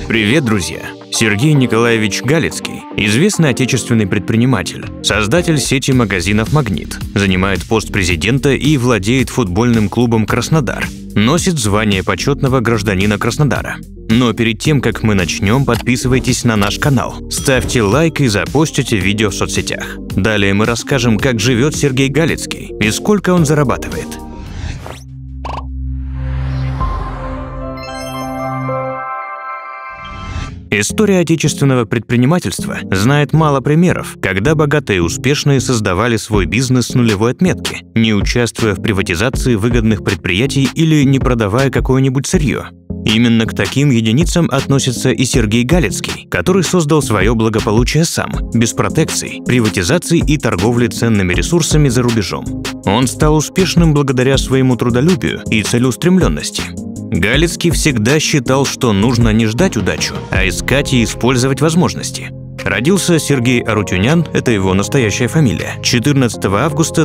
Привет, друзья! Сергей Николаевич Галицкий – известный отечественный предприниматель, создатель сети магазинов «Магнит», занимает пост президента и владеет футбольным клубом «Краснодар», носит звание почетного гражданина Краснодара. Но перед тем, как мы начнем, подписывайтесь на наш канал, ставьте лайк и запостите видео в соцсетях. Далее мы расскажем, как живет Сергей Галицкий и сколько он зарабатывает. История отечественного предпринимательства знает мало примеров, когда богатые и успешные создавали свой бизнес с нулевой отметки, не участвуя в приватизации выгодных предприятий или не продавая какое-нибудь сырье. Именно к таким единицам относится и Сергей Галицкий, который создал свое благополучие сам, без протекций, приватизаций и торговли ценными ресурсами за рубежом. Он стал успешным благодаря своему трудолюбию и целеустремленности. Галицкий всегда считал, что нужно не ждать удачу, а искать и использовать возможности. Родился Сергей Арутюнян, это его настоящая фамилия, 14 августа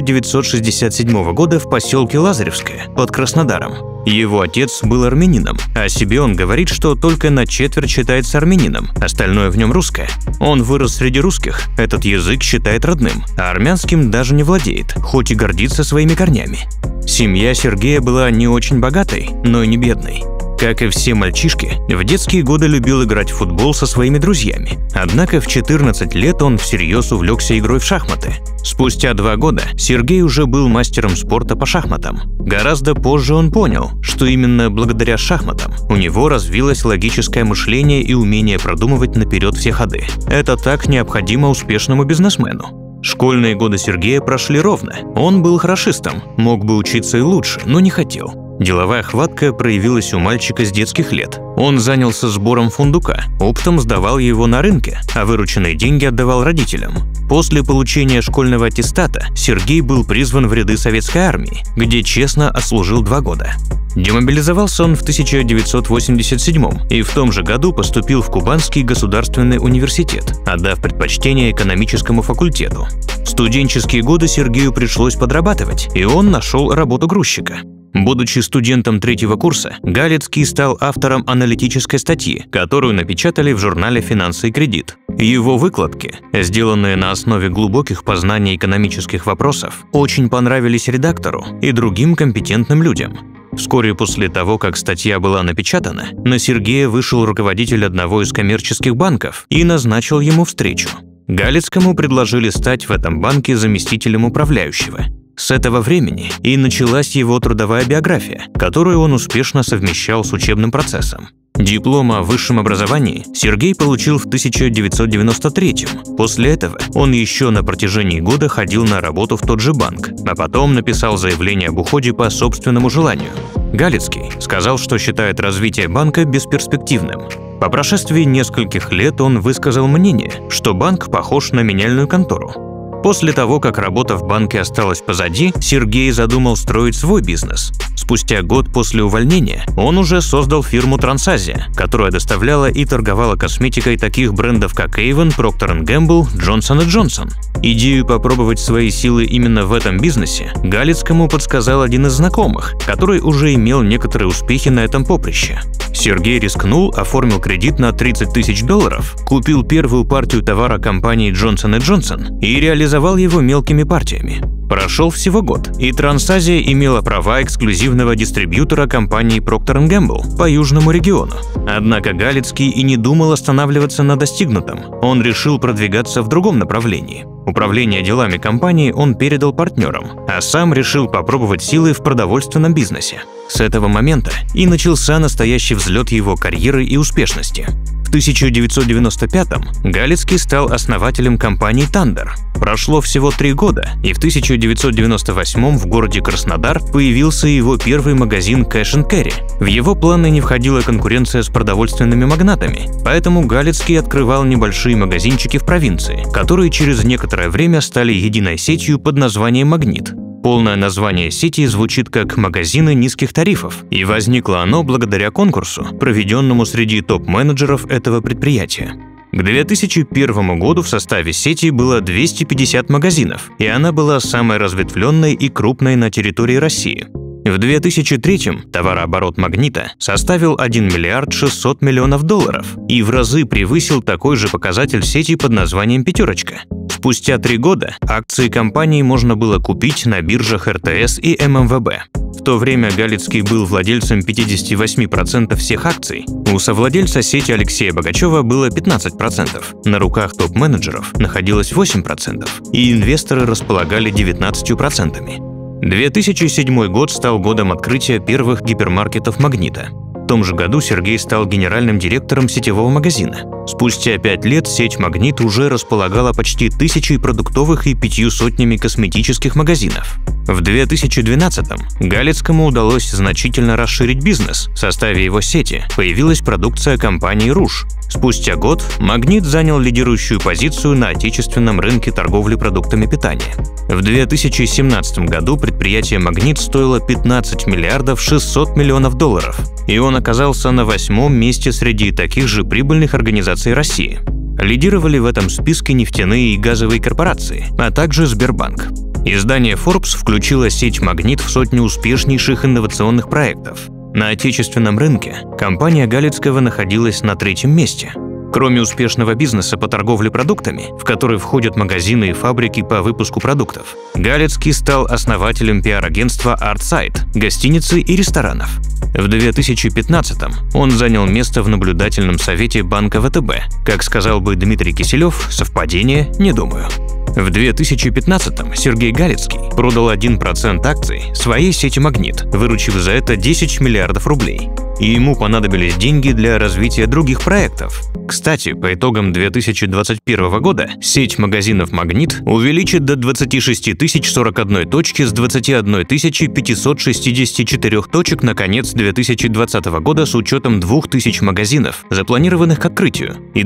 1967 года в поселке Лазаревское под Краснодаром. Его отец был армянином, о себе он говорит, что только на четверть считается армянином, остальное в нем русское. Он вырос среди русских, этот язык считает родным, а армянским даже не владеет, хоть и гордится своими корнями. Семья Сергея была не очень богатой, но и не бедной. Как и все мальчишки, в детские годы любил играть в футбол со своими друзьями. Однако в 14 лет он всерьез увлекся игрой в шахматы. Спустя 2 года Сергей уже был мастером спорта по шахматам. Гораздо позже он понял, что именно благодаря шахматам у него развилось логическое мышление и умение продумывать наперед все ходы. Это так необходимо успешному бизнесмену. Школьные годы Сергея прошли ровно. Он был хорошистом, мог бы учиться и лучше, но не хотел. Деловая хватка проявилась у мальчика с детских лет. Он занялся сбором фундука, оптом сдавал его на рынке, а вырученные деньги отдавал родителям. После получения школьного аттестата Сергей был призван в ряды советской армии, где честно отслужил 2 года. Демобилизовался он в 1987 и в том же году поступил в Кубанский государственный университет, отдав предпочтение экономическому факультету. В студенческие годы Сергею пришлось подрабатывать, и он нашел работу грузчика. Будучи студентом 3-го курса, Галицкий стал автором аналитической статьи, которую напечатали в журнале «Финансы и кредит». Его выкладки, сделанные на основе глубоких познаний экономических вопросов, очень понравились редактору и другим компетентным людям. Вскоре после того, как статья была напечатана, на Сергея вышел руководитель одного из коммерческих банков и назначил ему встречу. Галицкому предложили стать в этом банке заместителем управляющего. С этого времени и началась его трудовая биография, которую он успешно совмещал с учебным процессом. Диплом о высшем образовании Сергей получил в 1993-м. После этого он еще на протяжении года ходил на работу в тот же банк, а потом написал заявление об уходе по собственному желанию. Галицкий сказал, что считает развитие банка бесперспективным. По прошествии нескольких лет он высказал мнение, что банк похож на меняльную контору. После того, как работа в банке осталась позади, Сергей задумал строить свой бизнес. Спустя год после увольнения он уже создал фирму «Трансазия», которая доставляла и торговала косметикой таких брендов, как Avon, Procter & Gamble, Johnson & Johnson. Идею попробовать свои силы именно в этом бизнесе Галицкому подсказал один из знакомых, который уже имел некоторые успехи на этом поприще. Сергей рискнул, оформил кредит на $30 000, купил первую партию товара компании Johnson & Johnson и реализовал его мелкими партиями. Прошел всего год, и Трансазия имела права эксклюзивного дистрибьютора компании Procter & Gamble по южному региону. Однако Галицкий и не думал останавливаться на достигнутом. Он решил продвигаться в другом направлении. Управление делами компании он передал партнерам, а сам решил попробовать силы в продовольственном бизнесе. С этого момента и начался настоящий взлет его карьеры и успешности. В 1995-м Галицкий стал основателем компании «Тандер». Прошло всего 3 года, и в 1998-м в городе Краснодар появился его первый магазин Cash & Carry. В его планы не входила конкуренция с продовольственными магнатами, поэтому Галицкий открывал небольшие магазинчики в провинции, которые через некоторое время стали единой сетью под названием «Магнит». Полное название сети звучит как «Магазины низких тарифов», и возникло оно благодаря конкурсу, проведенному среди топ-менеджеров этого предприятия. К 2001 году в составе сети было 250 магазинов, и она была самой разветвленной и крупной на территории России. В 2003-м товарооборот «Магнита» составил 1 миллиард 600 миллионов долларов и в разы превысил такой же показатель сети под названием «Пятерочка». Спустя 3 года акции компании можно было купить на биржах РТС и ММВБ. В то время Галицкий был владельцем 58% всех акций. У совладельца сети Алексея Богачева было 15%, на руках топ-менеджеров находилось 8%, и инвесторы располагали 19%. 2007 год стал годом открытия первых гипермаркетов «Магнита». В том же году Сергей стал генеральным директором сетевого магазина. Спустя 5 лет сеть «Магнит» уже располагала почти 1000 продуктовых и 500 косметических магазинов. В 2012-м Галицкому удалось значительно расширить бизнес. В составе его сети появилась продукция компании «Руж». Спустя год «Магнит» занял лидирующую позицию на отечественном рынке торговли продуктами питания. В 2017 году предприятие «Магнит» стоило 15 миллиардов 600 миллионов долларов, и он оказался на 8-м месте среди таких же прибыльных организаций России. Лидировали в этом списке нефтяные и газовые корпорации, а также Сбербанк. Издание Forbes включило сеть «Магнит» в 100 успешнейших инновационных проектов. На отечественном рынке компания Галицкого находилась на 3-м месте. Кроме успешного бизнеса по торговле продуктами, в который входят магазины и фабрики по выпуску продуктов, Галицкий стал основателем пиар-агентства ArtSide, гостиницы и ресторанов. В 2015-м он занял место в наблюдательном совете банка ВТБ. Как сказал бы Дмитрий Киселев, совпадение не думаю. В 2015-м Сергей Галицкий продал 1% акций своей сети «Магнит», выручив за это 10 миллиардов рублей. И ему понадобились деньги для развития других проектов. Кстати, по итогам 2021 года сеть магазинов «Магнит» увеличит до 26 041 точки с 21 564 точек на конец 2020 года с учетом 2000 магазинов, запланированных к открытию, и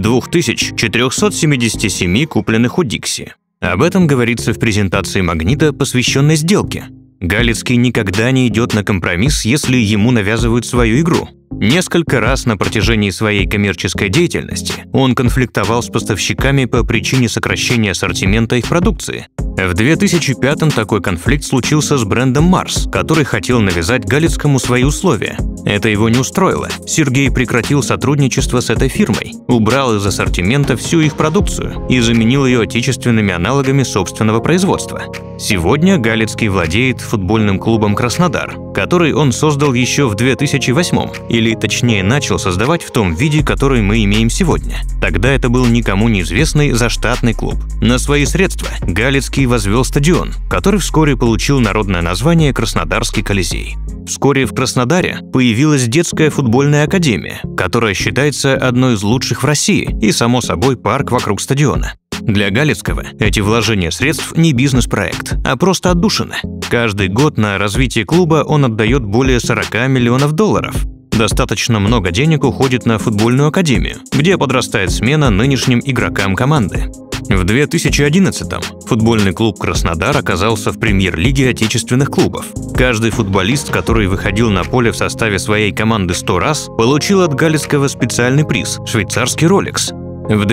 2477 купленных у Дикси. Об этом говорится в презентации «Магнита», посвященной сделке. Галицкий никогда не идет на компромисс, если ему навязывают свою игру. Несколько раз на протяжении своей коммерческой деятельности он конфликтовал с поставщиками по причине сокращения ассортимента их продукции. В 2005-м такой конфликт случился с брендом Mars, который хотел навязать Галицкому свои условия. Это его не устроило. Сергей прекратил сотрудничество с этой фирмой, убрал из ассортимента всю их продукцию и заменил ее отечественными аналогами собственного производства. Сегодня Галицкий владеет футбольным клубом «Краснодар», который он создал еще в 2008-м, или точнее начал создавать в том виде, который мы имеем сегодня. Тогда это был никому неизвестный заштатный клуб. На свои средства Галицкий возвел стадион, который вскоре получил народное название «Краснодарский Колизей». Вскоре в Краснодаре появилась детская футбольная академия, которая считается одной из лучших в России, и, само собой, парк вокруг стадиона. Для Галицкого эти вложения средств не бизнес-проект, а просто отдушина. Каждый год на развитие клуба он отдает более 40 миллионов долларов. Достаточно много денег уходит на футбольную академию, где подрастает смена нынешним игрокам команды. В 2011-м футбольный клуб «Краснодар» оказался в премьер-лиге отечественных клубов. Каждый футболист, который выходил на поле в составе своей команды 100 раз, получил от Галицкого специальный приз – швейцарский Rolex. В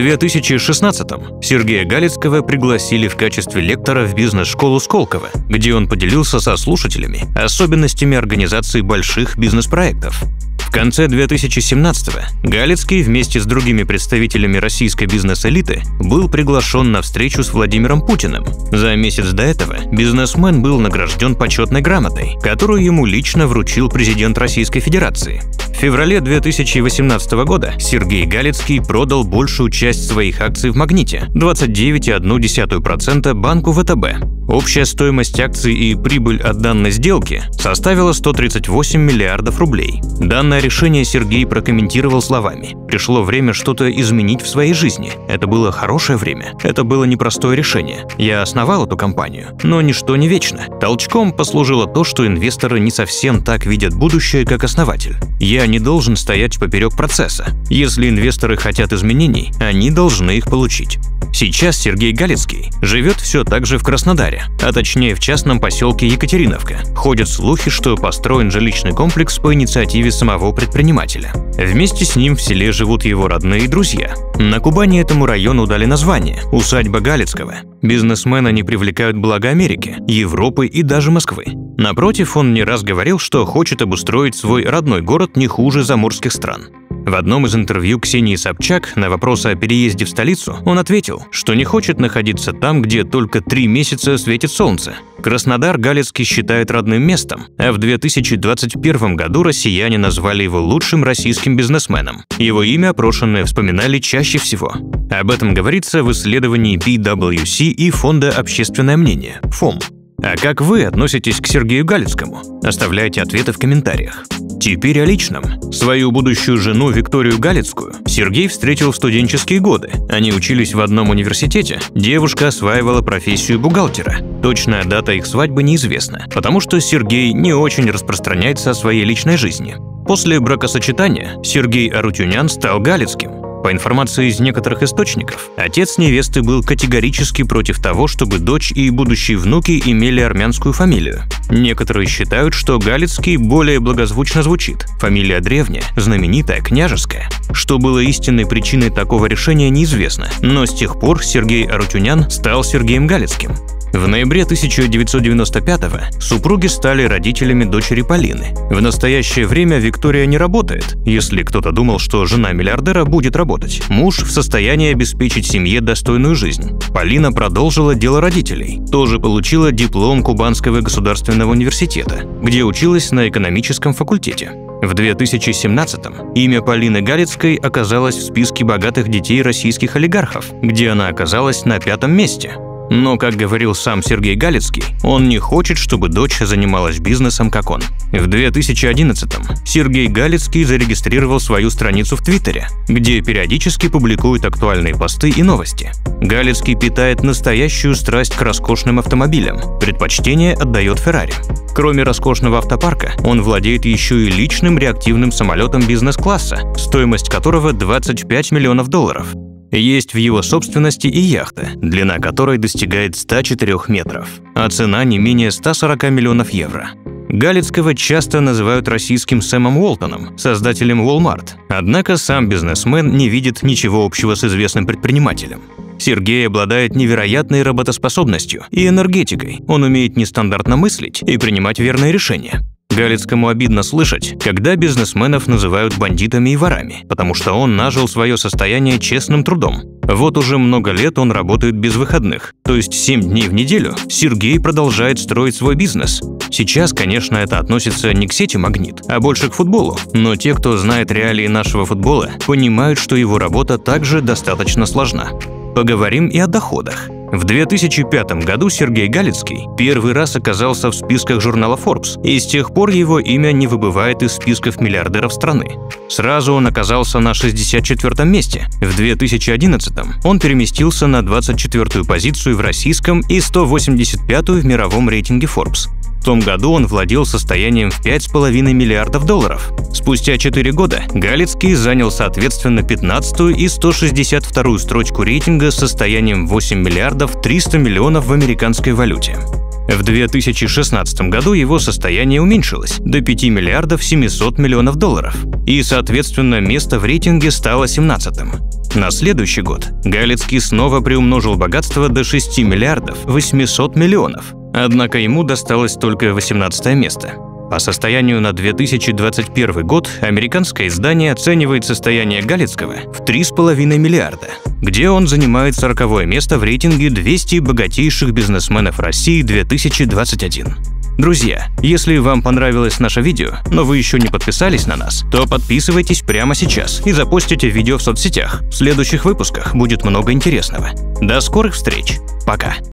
2016-м Сергея Галицкого пригласили в качестве лектора в бизнес-школу Сколково, где он поделился со слушателями особенностями организации больших бизнес-проектов. В конце 2017-го Галицкий вместе с другими представителями российской бизнес-элиты был приглашен на встречу с Владимиром Путиным. За месяц до этого бизнесмен был награжден почетной грамотой, которую ему лично вручил президент Российской Федерации. В феврале 2018 года Сергей Галицкий продал большую часть своих акций в «Магните» – 29,1% банку ВТБ. Общая стоимость акций и прибыль от данной сделки составила 138 миллиардов рублей. Данное решение Сергей прокомментировал словами: «Пришло время что-то изменить в своей жизни. Это было хорошее время. Это было непростое решение. Я основал эту компанию, но ничто не вечно. Толчком послужило то, что инвесторы не совсем так видят будущее, как основатель. Я не должен стоять поперек процесса. Если инвесторы хотят изменений, они должны их получить». Сейчас Сергей Галицкий живет все так же в Краснодаре, а точнее в частном поселке Екатериновка. Ходят слухи, что построен жилищный комплекс по инициативе самого предпринимателя. Вместе с ним в селе живут его родные и друзья. На Кубани этому району дали название – усадьба Галицкого. Бизнесмена не привлекают блага Америки, Европы и даже Москвы. Напротив, он не раз говорил, что хочет обустроить свой родной город не хуже заморских стран. В одном из интервью Ксении Собчак на вопрос о переезде в столицу он ответил, что не хочет находиться там, где только 3 месяца светит солнце. Краснодар Галицкий считает родным местом, а в 2021 году россияне назвали его лучшим российским бизнесменом. Его имя опрошенные вспоминали чаще всего. Об этом говорится в исследовании PwC и Фонда «Общественное мнение» ФОМ. А как вы относитесь к Сергею Галицкому? Оставляйте ответы в комментариях. Теперь о личном. Свою будущую жену Викторию Галицкую Сергей встретил в студенческие годы. Они учились в одном университете. Девушка осваивала профессию бухгалтера. Точная дата их свадьбы неизвестна, потому что Сергей не очень распространяется о своей личной жизни. После бракосочетания Сергей Арутюнян стал Галицким. По информации из некоторых источников, отец невесты был категорически против того, чтобы дочь и будущие внуки имели армянскую фамилию. Некоторые считают, что Галицкий более благозвучно звучит. Фамилия древняя, знаменитая, княжеская. Что было истинной причиной такого решения, неизвестно, но с тех пор Сергей Арутюнян стал Сергеем Галицким. В ноябре 1995-го супруги стали родителями дочери Полины. В настоящее время Виктория не работает. Если кто-то думал, что жена миллиардера будет работать, муж в состоянии обеспечить семье достойную жизнь. Полина продолжила дело родителей. Тоже получила диплом Кубанского государственного университета, где училась на экономическом факультете. В 2017-м имя Полины Галицкой оказалось в списке богатых детей российских олигархов, где она оказалась на 5-м месте. Но, как говорил сам Сергей Галицкий, он не хочет, чтобы дочь занималась бизнесом, как он. В 2011-м Сергей Галицкий зарегистрировал свою страницу в Твиттере, где периодически публикует актуальные посты и новости. Галицкий питает настоящую страсть к роскошным автомобилям, предпочтение отдает Феррари. Кроме роскошного автопарка, он владеет еще и личным реактивным самолетом бизнес-класса, стоимость которого $25 миллионов. Есть в его собственности и яхта, длина которой достигает 104 метров, а цена не менее 140 миллионов евро. Галицкого часто называют российским Сэмом Уолтоном, создателем Walmart, однако сам бизнесмен не видит ничего общего с известным предпринимателем. Сергей обладает невероятной работоспособностью и энергетикой, он умеет нестандартно мыслить и принимать верные решения. Галицкому обидно слышать, когда бизнесменов называют бандитами и ворами, потому что он нажил свое состояние честным трудом. Вот уже много лет он работает без выходных, то есть 7 дней в неделю Сергей продолжает строить свой бизнес. Сейчас, конечно, это относится не к сети «Магнит», а больше к футболу, но те, кто знает реалии нашего футбола, понимают, что его работа также достаточно сложна. Поговорим и о доходах. В 2005 году Сергей Галицкий первый раз оказался в списках журнала Forbes, и с тех пор его имя не выбывает из списков миллиардеров страны. Сразу он оказался на 64-м месте. В 2011-м он переместился на 24-ю позицию в российском и 185-ю в мировом рейтинге Forbes. В том году он владел состоянием в $5,5 миллиардов. Спустя 4 года Галицкий занял соответственно 15-ю и 162-ю строчку рейтинга с состоянием 8 миллиардов 300 миллионов в американской валюте. В 2016 году его состояние уменьшилось до 5 миллиардов 700 миллионов долларов, и, соответственно, место в рейтинге стало 17-м. На следующий год Галицкий снова приумножил богатство до 6 миллиардов 800 миллионов, однако ему досталось только 18-е место. По состоянию на 2021 год американское издание оценивает состояние Галицкого в 3,5 миллиарда, где он занимает 40-е место в рейтинге 200 богатейших бизнесменов России 2021. Друзья, если вам понравилось наше видео, но вы еще не подписались на нас, то подписывайтесь прямо сейчас и запостите видео в соцсетях. В следующих выпусках будет много интересного. До скорых встреч. Пока.